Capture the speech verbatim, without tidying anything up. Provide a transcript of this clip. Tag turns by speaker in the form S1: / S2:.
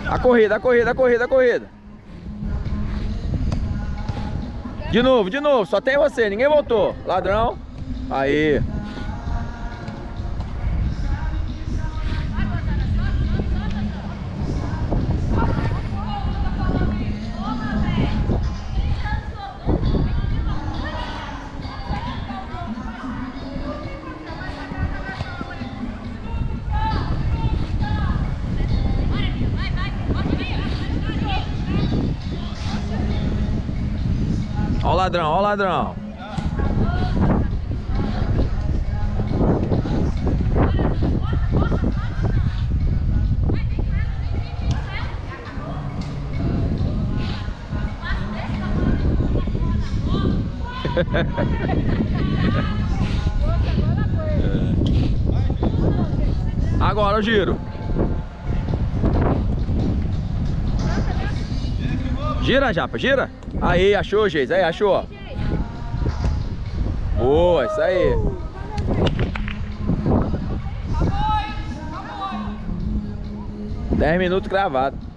S1: A corrida, a corrida, a corrida, a corrida. De novo, de novo, só tem você, ninguém voltou. Ladrão. Aí. Ó o ladrão, ó o ladrão. Agora o giro. Gira, Japa, gira. Aí, achou, Geis. Aí, achou. Boa, isso aí. dez minutos cravado.